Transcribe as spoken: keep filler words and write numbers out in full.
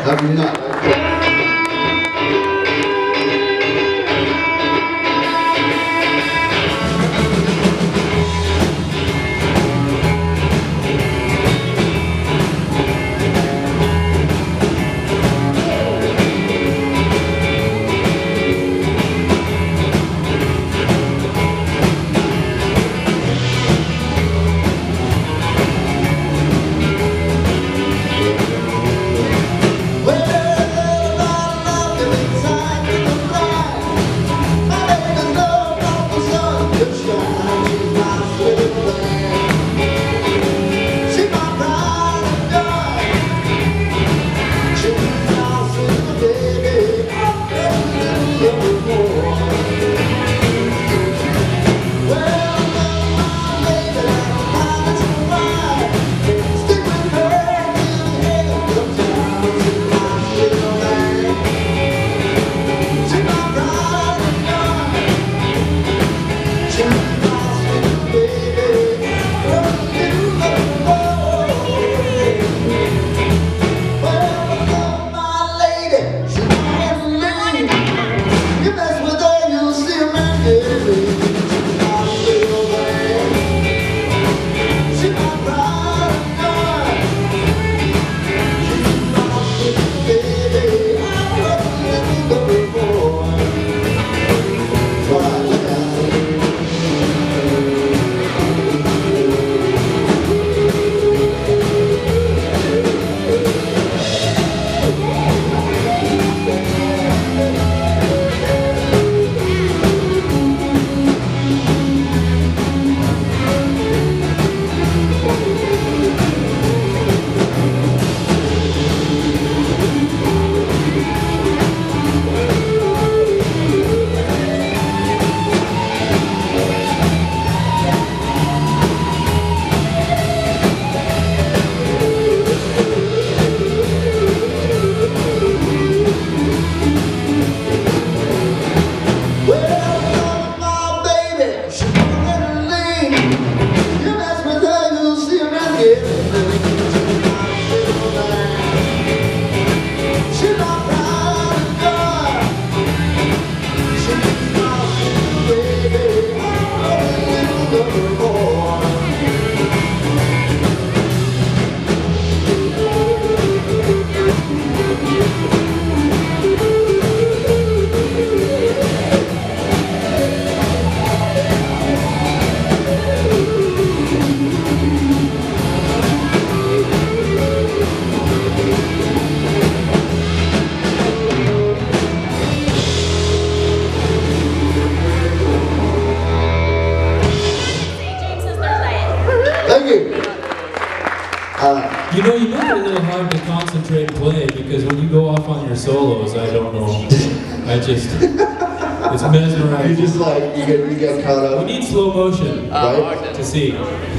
How can you not? Right? Thank you. Uh, you know, you make it a little hard to concentrate and play because when you go off on your solos, I don't know. I just, it's mesmerizing. You just like, you get, you get caught up. We need slow motion right? to see.